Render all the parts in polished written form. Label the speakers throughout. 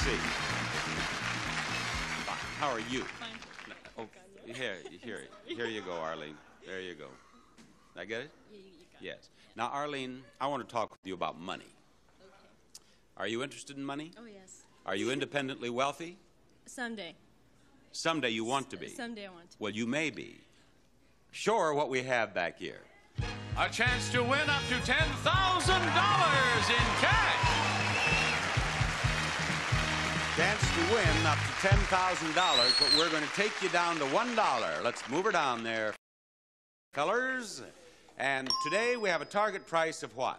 Speaker 1: see. How are you?
Speaker 2: Fine.
Speaker 1: Oh, here you go, Arlene. There you go. Did I get it?
Speaker 2: Yeah, you got
Speaker 1: Yes. Now, Arlene, I want to talk with you about money.
Speaker 2: it. Okay.
Speaker 1: Are you interested in money?
Speaker 2: Oh, yes.
Speaker 1: Are you independently wealthy?
Speaker 2: Someday.
Speaker 1: Someday you want to be.
Speaker 2: Someday I want to.
Speaker 1: Well, you may be. Show her what we have back here.
Speaker 3: A chance to win up to $10,000 in cash.
Speaker 1: Chance to win up to $10,000, but we're going to take you down to $1. Let's move her down there. Colors. And today we have a target price of what?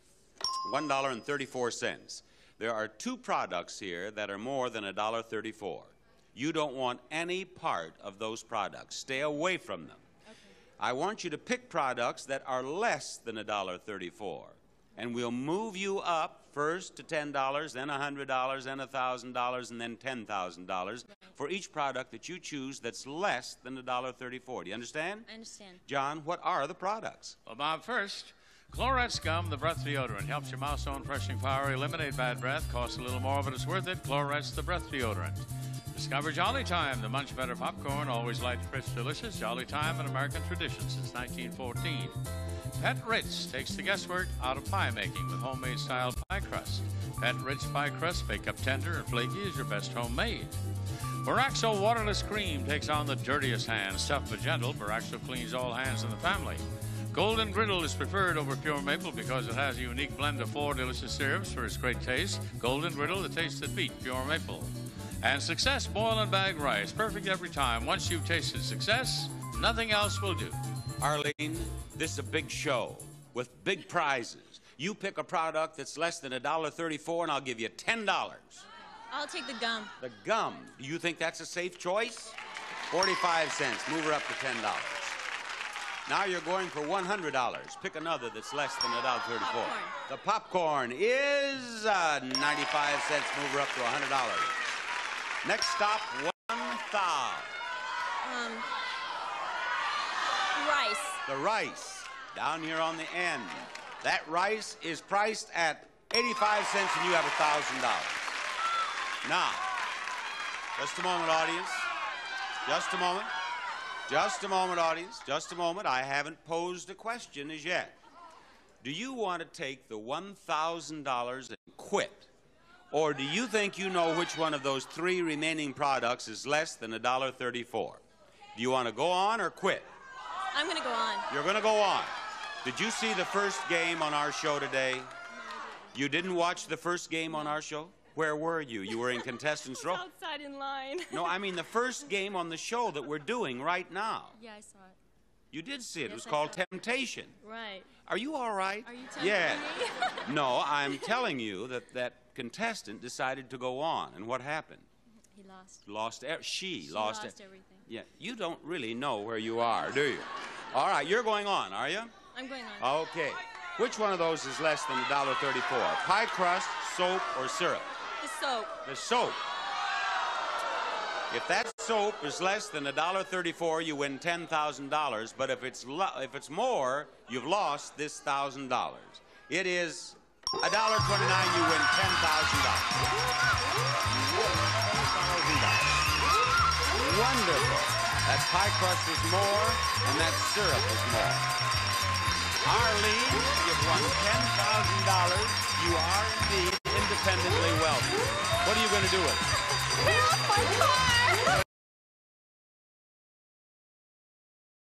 Speaker 1: $1.34. There are two products here that are more than $1.34. You don't want any part of those products. Stay away from them.
Speaker 2: Okay.
Speaker 1: I want you to pick products that are less than $1.34. And we'll move you up first to $10, then $100, then $1,000, and then $10,000 for each product that you choose that's less than $1.34. Do you understand?
Speaker 2: I understand.
Speaker 1: John, what are the products?
Speaker 3: Well, Bob, first, Chlorets Gum, the breath deodorant. Helps your mouth's own freshening power eliminate bad breath. Costs a little more, but it's worth it. Chlorets, the breath deodorant. Discover Jolly Time, the much better popcorn, always light, crisp, delicious. Jolly Time, an American tradition since 1914. Pet Ritz takes the guesswork out of pie making with homemade style pie crust. Pet Ritz pie crust, bake up tender and flaky, is your best homemade. Baraxo waterless cream takes on the dirtiest hands. Tough but gentle, Baraxo cleans all hands in the family. Golden Griddle is preferred over pure maple because it has a unique blend of 4 delicious syrups for its great taste. Golden Griddle, the taste that beat pure maple. And Success boil and bag rice, perfect every time. Once you've tasted Success, nothing else will do.
Speaker 1: Arlene, this is a big show with big prizes. You pick a product that's less than $1.34 and I'll give you $10.
Speaker 2: I'll take the gum.
Speaker 1: The gum, do you think that's a safe choice? 45 cents, move her up to $10. Now you're going for $100. Pick another that's less than $1.34.
Speaker 2: Popcorn.
Speaker 1: The popcorn is 95 cents, move her up to $100. Next stop, $1,000.
Speaker 2: Rice.
Speaker 1: The rice, down here on the end. That rice is priced at 85 cents and you have $1,000. Now, just a moment, audience. Just a moment. Just a moment, audience. Just a moment. I haven't posed a question as yet. Do you want to take the $1,000 and quit? Or do you think you know which one of those 3 remaining products is less than $1.34? Do you want to go on or quit?
Speaker 2: I'm going to go on.
Speaker 1: You're going to go on. Did you see the first game on our show today? You didn't watch the first game on our show? Where were you? You were in contestants' row?
Speaker 2: Outside in line.
Speaker 1: No, I mean the first game on the show that we're doing right now.
Speaker 2: Yeah, I saw it.
Speaker 1: You did see it.
Speaker 2: Yes,
Speaker 1: It was
Speaker 2: I
Speaker 1: called
Speaker 2: saw it.
Speaker 1: Temptation.
Speaker 2: Right.
Speaker 1: Are you all right?
Speaker 2: Are you tempting
Speaker 1: Yeah.
Speaker 2: me?
Speaker 1: No, I'm telling you that that contestant decided to go on. And what happened?
Speaker 2: He lost.
Speaker 1: She
Speaker 2: Lost
Speaker 1: lost
Speaker 2: everything.
Speaker 1: Yeah, you don't really know where you are, do you? All right, you're going on, are you?
Speaker 2: I'm going on.
Speaker 1: Okay. Which one of those is less than $1.34? Pie crust, soap, or syrup?
Speaker 2: The soap.
Speaker 1: The soap. If that soap is less than $1.34, you win $10,000. But if it's more, you've lost this $1,000. It is $1.29. You win $10,000. Wonderful. That pie crust is more, and that syrup is more. Arlene, you've won $10,000. You are indeed independently wealthy. What are you going to do with it?
Speaker 2: Get off my car!